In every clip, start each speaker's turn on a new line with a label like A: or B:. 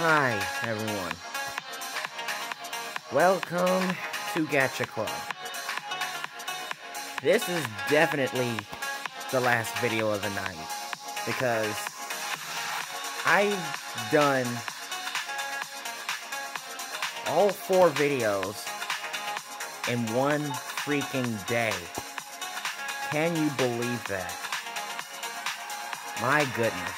A: Hi, everyone. Welcome to Gacha Club. This is definitely the last video of the night, because I've done all 4 videos in one freaking day. Can you believe that? My goodness.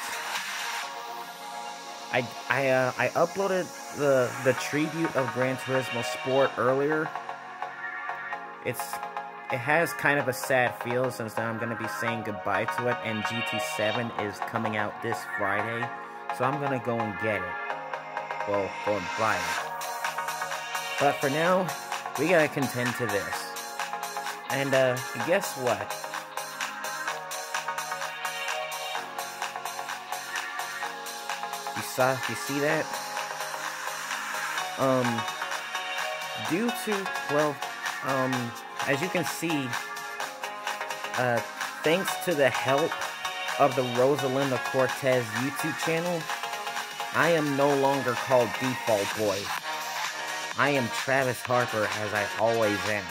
A: I uploaded the tribute of Gran Turismo Sport earlier. It has kind of a sad feel since now I'm going to be saying goodbye to it, and GT7 is coming out this Friday, so I'm going to go and get it. Well, go and buy it. But for now, we gotta contend to this. And guess what? You see that? Due to, well, as you can see, thanks to the help of the Rosalinda Cortez YouTube channel, I am no longer called Default Boy. I am Travis Harper, as I always am.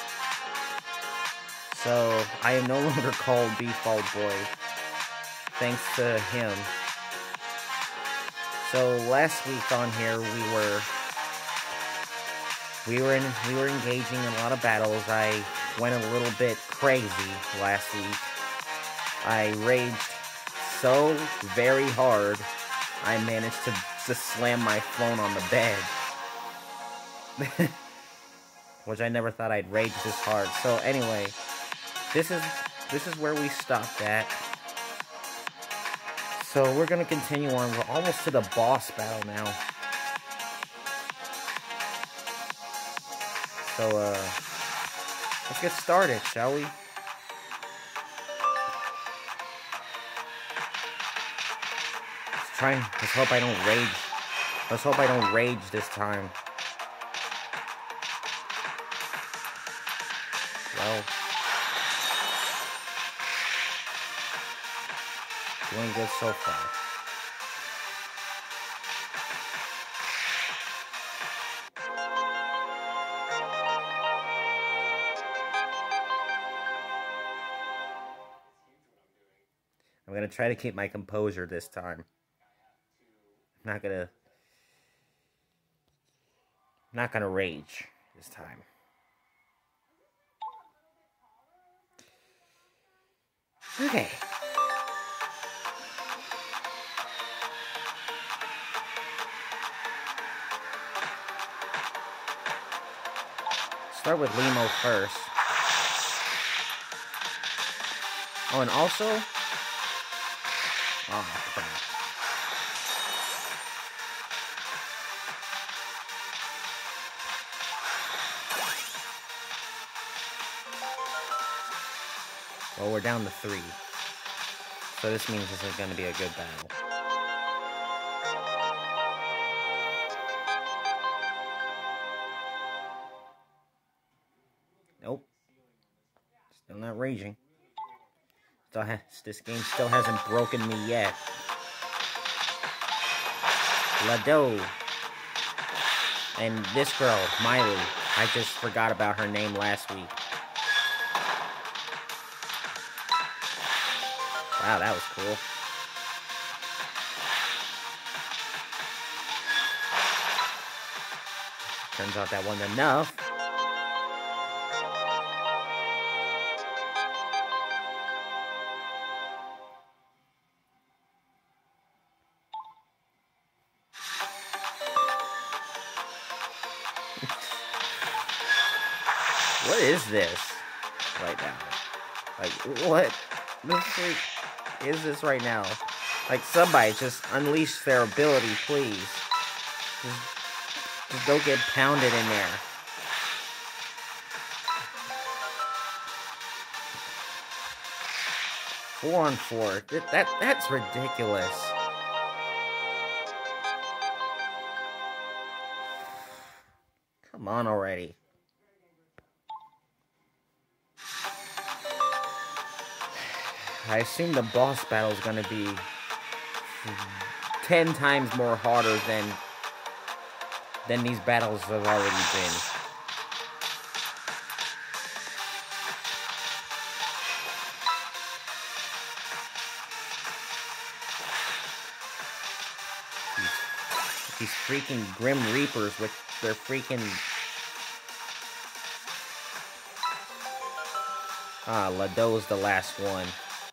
A: So, I am no longer called Default Boy, thanks to him. So last week on here, we were engaging in a lot of battles. I went a little bit crazy last week. I raged so very hard, I managed to slam my phone on the bed. Which I never thought I'd rage this hard. So anyway, this is where we stopped at. So we're gonna continue on. We're almost to the boss battle now. So let's get started, shall we? Let's hope I don't rage. Let's hope I don't rage this time. Well, doing good so far. I'm gonna try to keep my composure this time. I'm not gonna rage this time. Okay. Start with Limo first. Oh, and also... oh, crap. Well, we're down to 3. So this means this is going to be a good battle. Nope. Still not raging. This game still hasn't broken me yet. Lado. And this girl, Miley. I just forgot about her name last week. Wow, that was cool. Turns out that wasn't enough. What is this right now? Like, what the freak is this right now? Like, somebody just unleash their ability, please. Just don't get pounded in there. Four on 4. That's ridiculous. Come on already. I assume the boss battle is going to be 10 times more harder than than these battles have already been. These freaking Grim Reapers with their freaking... Ah, Lado's the last one.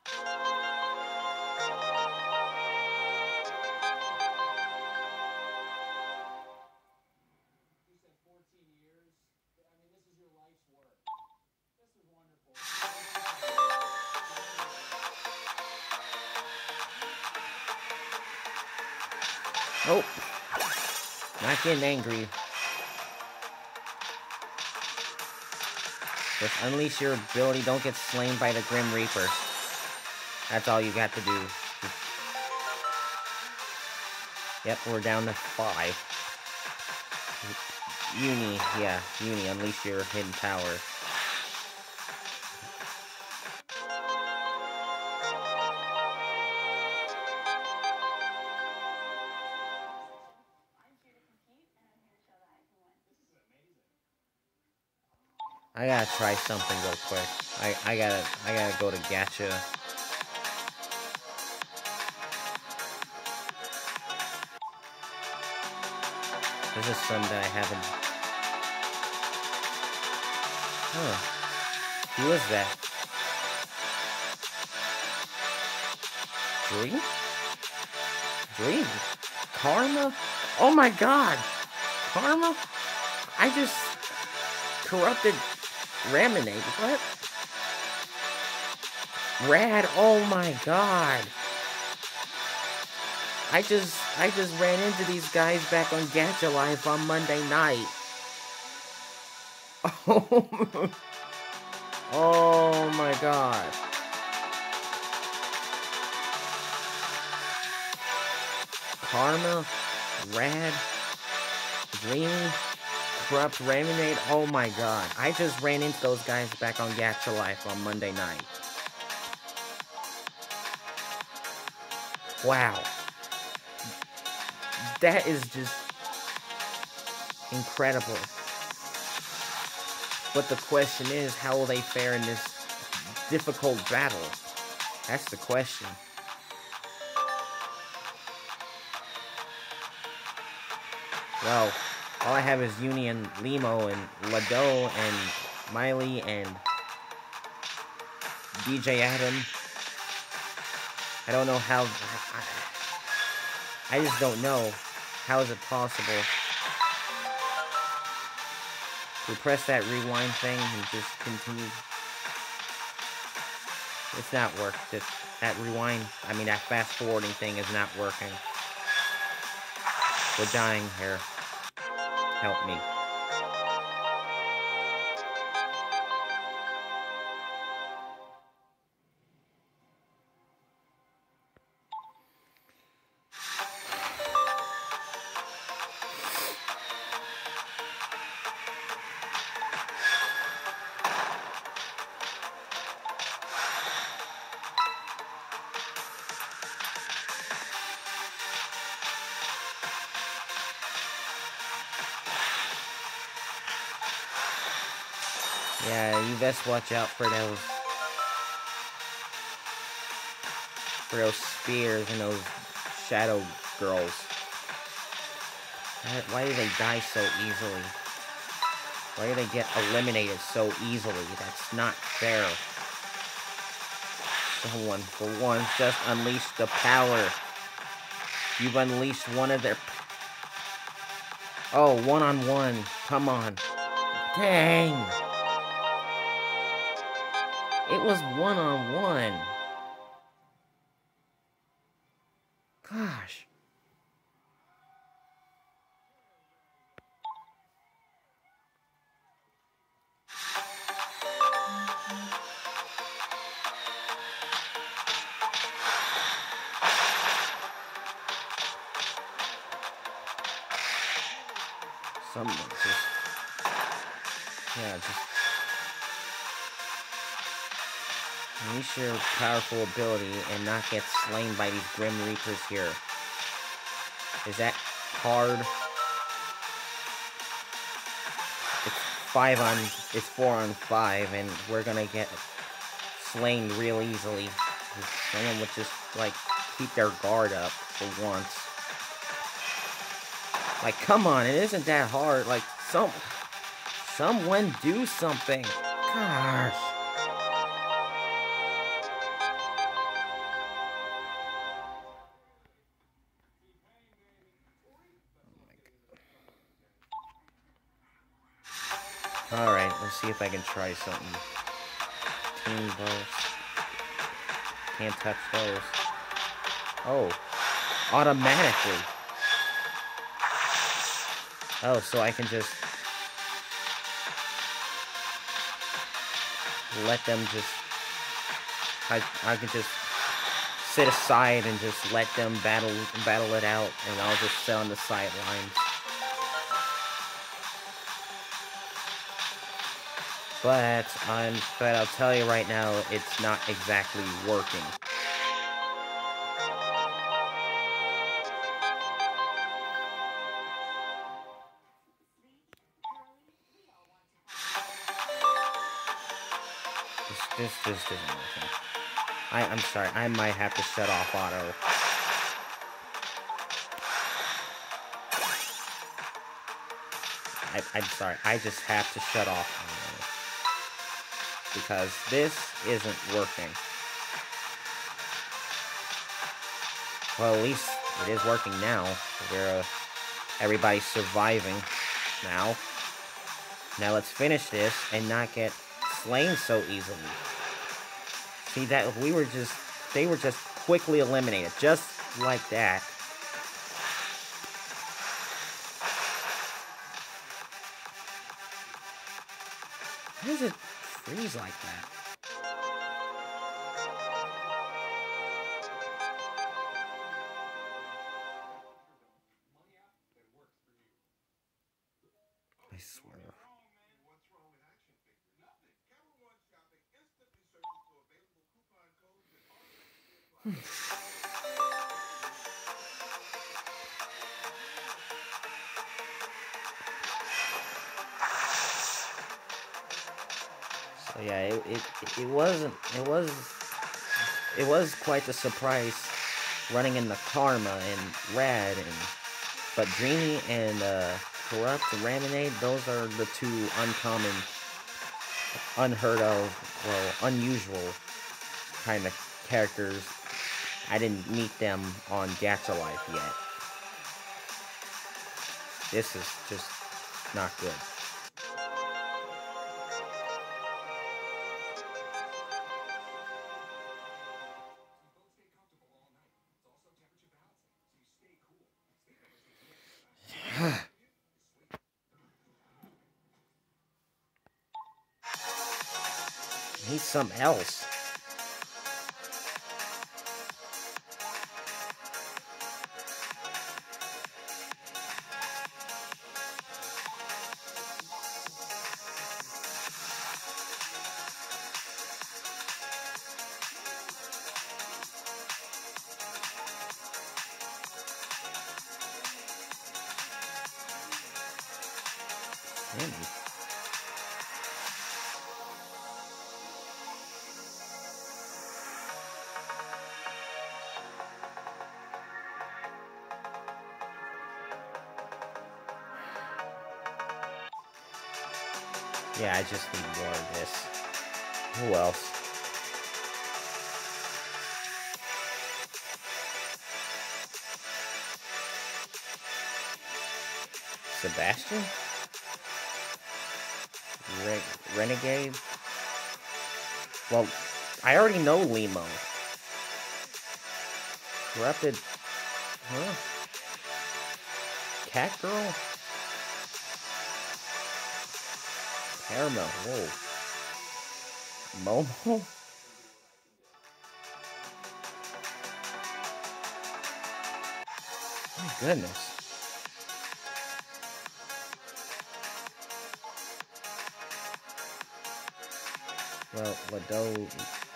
A: Nope. Not getting angry. Just unleash your ability. Don't get slain by the Grim Reapers. That's all you got to do. Yep, we're down to 5. Uni, yeah, Uni, unleash your hidden power. I gotta try something real quick. I gotta go to Gacha. This is some that I haven't... Huh. Who is that? Dream? Dream? Karma? Oh my god! Karma? I just... corrupted Raminate. What? Rad, oh my god. I just ran into these guys back on Gacha Life on Monday night. Oh, oh my god. Karma, Rad, Dream, Corrupt, Raminate, oh my god. I just ran into those guys back on Gacha Life on Monday night. Wow. That is just incredible. But the question is, how will they fare in this difficult battle? That's the question. Well, all I have is Uni and Limo and Lado and Miley and DJ Adam. I don't know how... I just don't know. How is it possible to press that rewind thing and just continue? It's not working. That rewind, I mean that fast forwarding thing is not working. We're dying here. Help me. Yeah, you best watch out for those spears and those shadow girls. Why do they die so easily? Why do they get eliminated so easily? That's not fair. Someone, for once, just unleash the power. You've unleashed one of their... Oh, one-on-one. Come on. Dang. It was one-on-one. Gosh. Someone just... Yeah, just... Unleash your powerful ability and not get slain by these Grim Reapers here. Is that hard? it's 4-on-5, and we're gonna get slain real easily. Someone would just, like, keep their guard up for once. Like, come on, it isn't that hard. Like, someone do something. Gosh. Alright, let's see if I can try something. Team balls. Can't touch those. Oh. Automatically. Oh, so I can just let them just... I can just sit aside and just let them battle it out, and I'll just sit on the sidelines. But I'll tell you right now, it's not exactly working. This isn't working. I'm sorry, I might have to shut off auto. I'm sorry, I just have to shut off auto. Because this isn't working. Well, at least it is working now. Everybody's surviving now. Now let's finish this and not get slain so easily. See that they were just quickly eliminated, just like that. Why does it freeze like that? I swear. So yeah, it was quite a surprise running into Karma and Rad, but Dreamy and Corrupt and Raminade, those are the two uncommon, unheard of, well, unusual kind of characters. I didn't meet them on Gacha Life yet. This is just not good. Need something else. Yeah, I just need more of this. Who else? Sebastian? Renegade? Well, I already know Limo. Corrupted... Huh? Cat Girl? Caramel, whoa. Momo? My goodness. Well, Lado...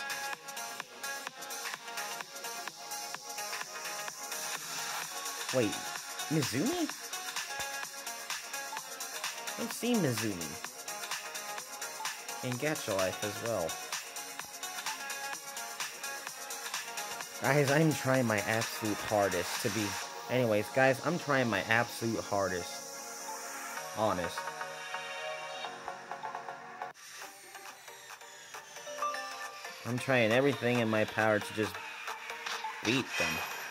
A: Wait, Mizumi? I've seen Mizumi. in Gacha Life as well. Guys, I'm trying my absolute hardest to be... Anyways, guys, I'm trying my absolute hardest. Honest. I'm trying everything in my power to just beat them.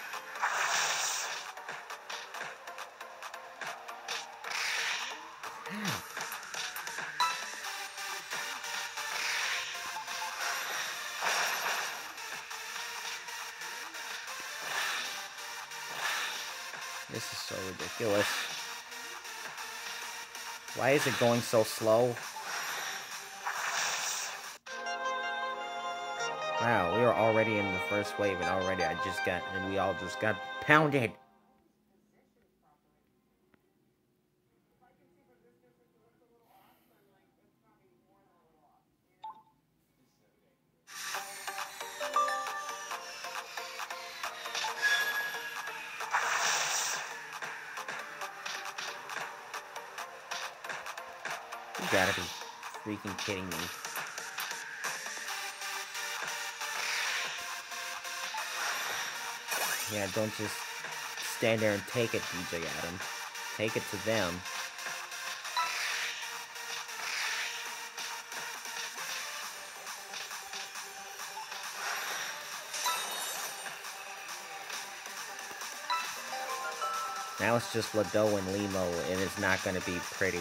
A: This is so ridiculous. Why is it going so slow? Wow, we were already in the first wave and already we all just got pounded. You gotta be freaking kidding me. Yeah, don't just stand there and take it, DJ Adam. Take it to them. Now it's just Lado and Limo, and it's not gonna be pretty.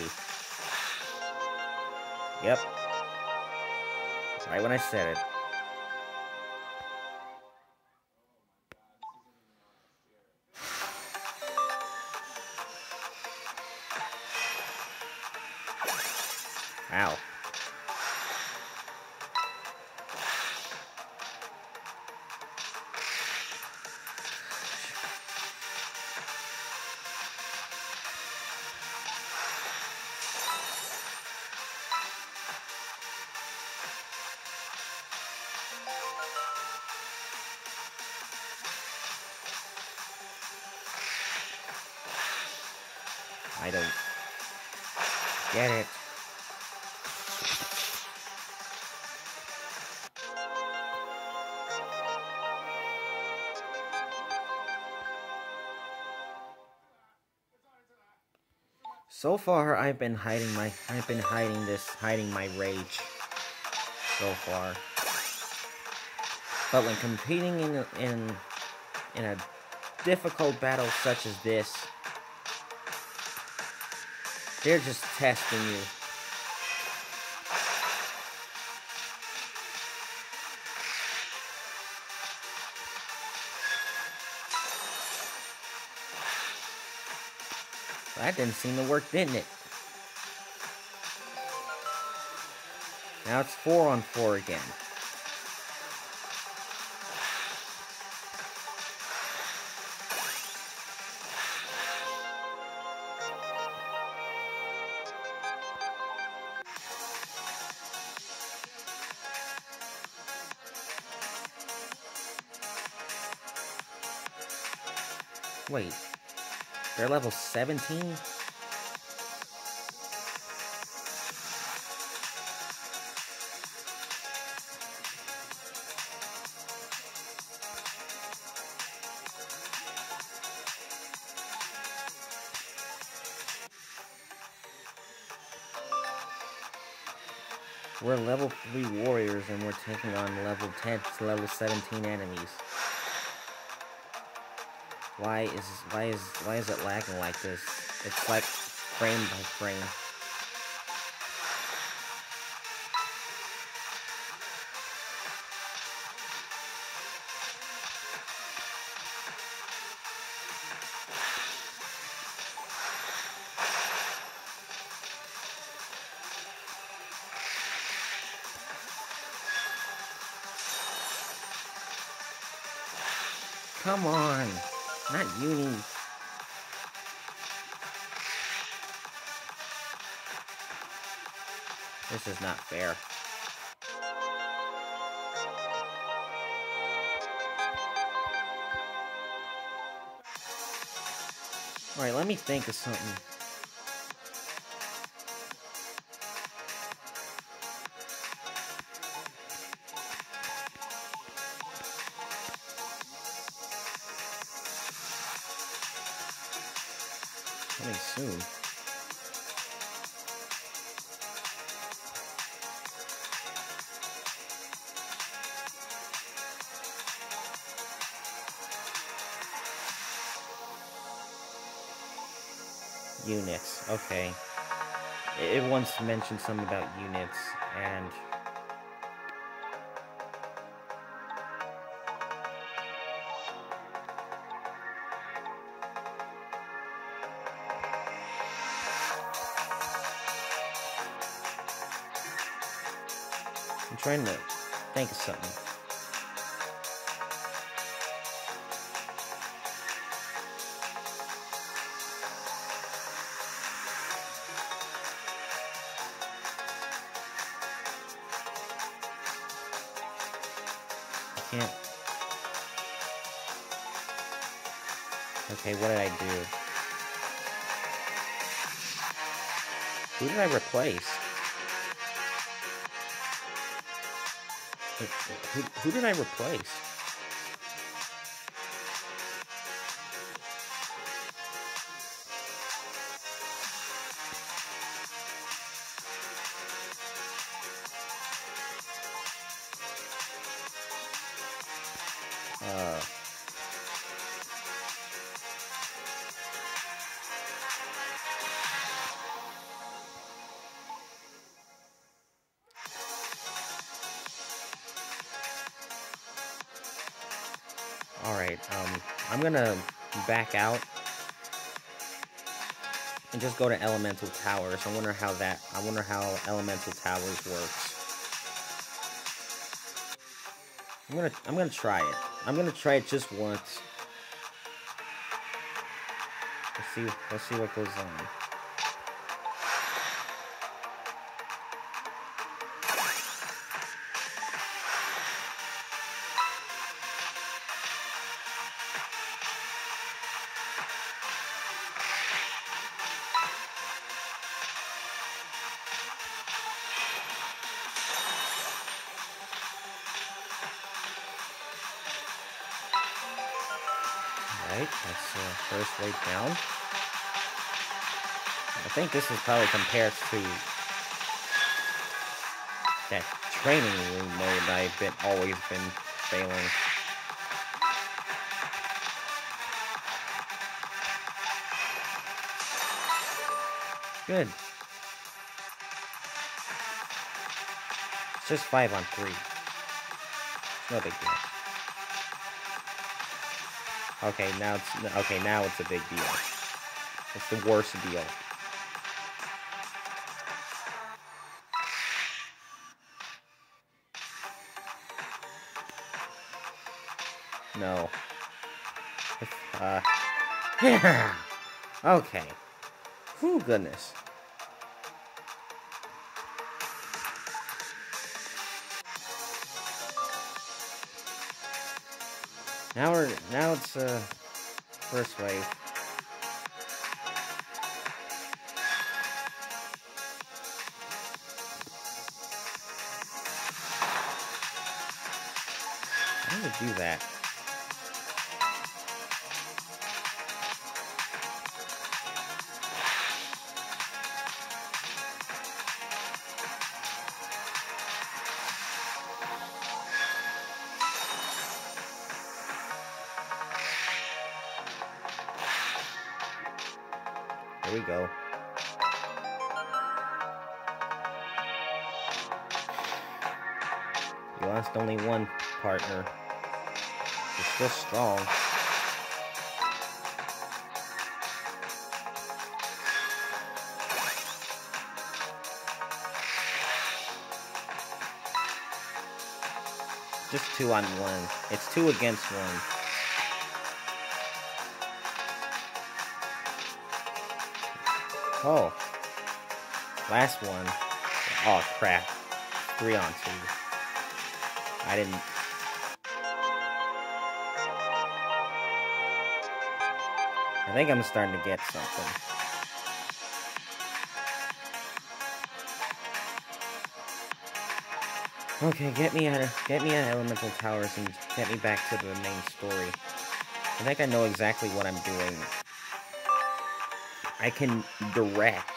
A: Yep. Right when I said it. Ow. I don't get it. So far, I've been hiding my rage. So far. But when competing in a difficult battle such as this, they're just testing you. That didn't seem to work, didn't it? Now it's 4-on-4 again. Wait, they're level 17? We're level 3 warriors and we're taking on level 10 to level 17 enemies. Why is it lagging like this? It's like frame by frame. Come on, not Uni. This is not fair. Alright, let me think of something. Coming soon. Units. Okay. It once mentioned something about units, and I'm trying to think of something. I can't. Okay, what did I do? Who did I replace? Who did I replace? Alright, I'm gonna back out and just go to Elemental Towers. I wonder how Elemental Towers works. I'm gonna try it. I'm gonna try it just once. Let's see what goes on. Alright, that's the first way down. I think this is probably compared to that training room mode that I've always been failing. Good. It's just 5 on 3. No big deal. Okay, now it's a big deal. It's the worst deal. No. Yeah. Okay. Whew, goodness. Now it's first wave. How does it do that? There we go. You lost only one partner. You're still strong. Just 2 on 1. It's 2 against 1. Oh. Last one. Oh, crap. 3 on 2. I didn't... I think I'm starting to get something. Okay, get me out of Elemental Towers and get me back to the main story. I think I know exactly what I'm doing. I can direct.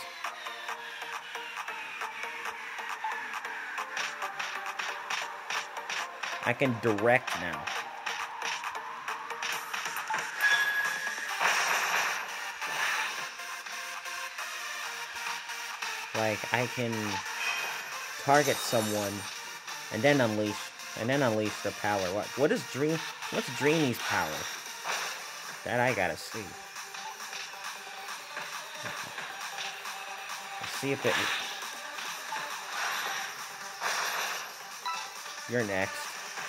A: I can direct now. Like, I can target someone and then unleash the power. What is what's Dreamy's power? That I gotta see. Let's see if it... You're next.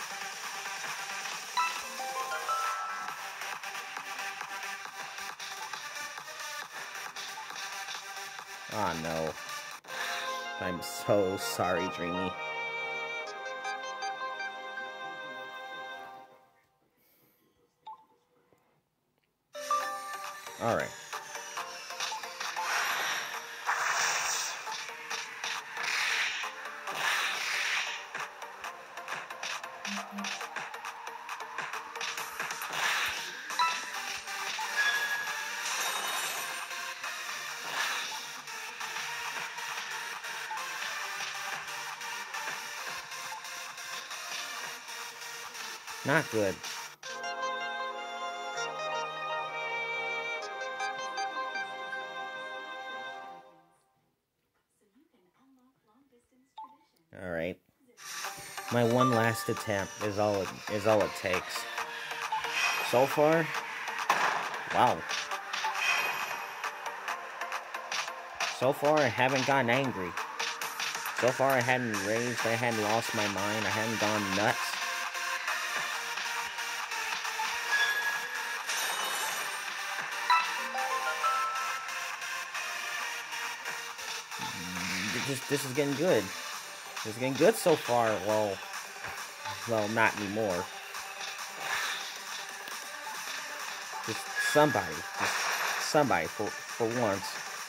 A: Oh no. I'm so sorry, Dreamy. Alright. Not good. Alright. My one last attempt is all it takes. So far, wow. So far, I haven't gotten angry. So far, I hadn't raged, I hadn't lost my mind, I hadn't gone nuts. This is getting good. This is getting good so far. Well, not anymore. Just somebody for once.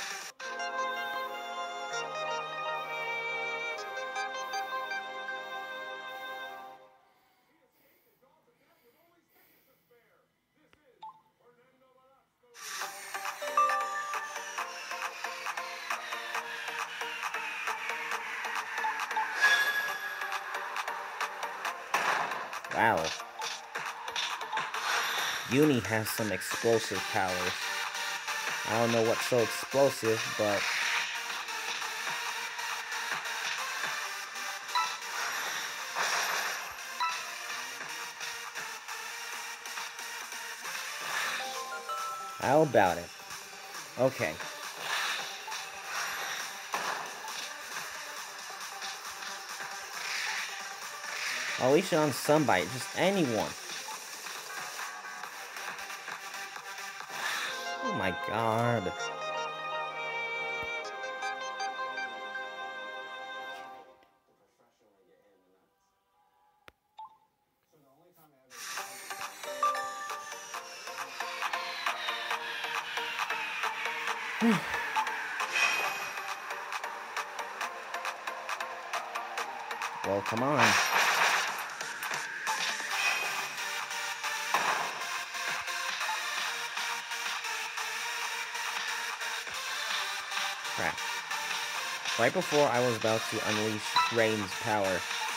A: Wow. Uni has some explosive powers. I don't know what's so explosive, but... How about it? Okay. I'll leash it on somebody, just anyone. Oh my god. Well, come on. Crap. Right before I was about to unleash Rain's power.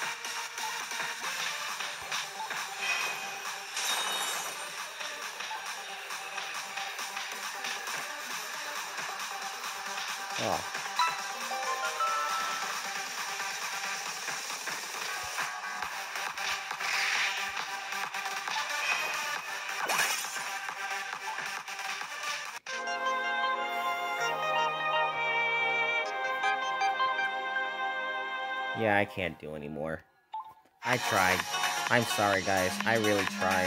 A: Oh. Yeah, I can't do anymore. I tried. I'm sorry, guys. I really tried.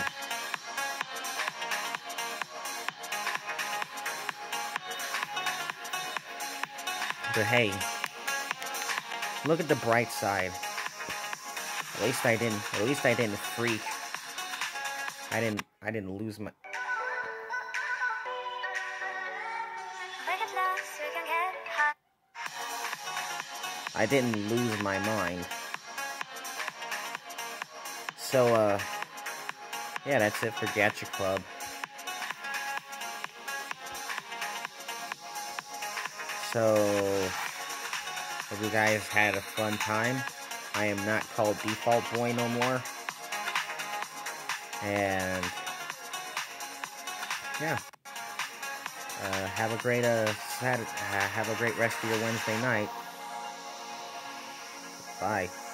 A: But hey, look at the bright side. At least I didn't freak. I didn't lose my... I didn't lose my mind. So, yeah, that's it for Gacha Club. So, hope you guys had a fun time. I am not called Default Boy no more. And, yeah. Have a great have a great rest of your Wednesday night. Bye.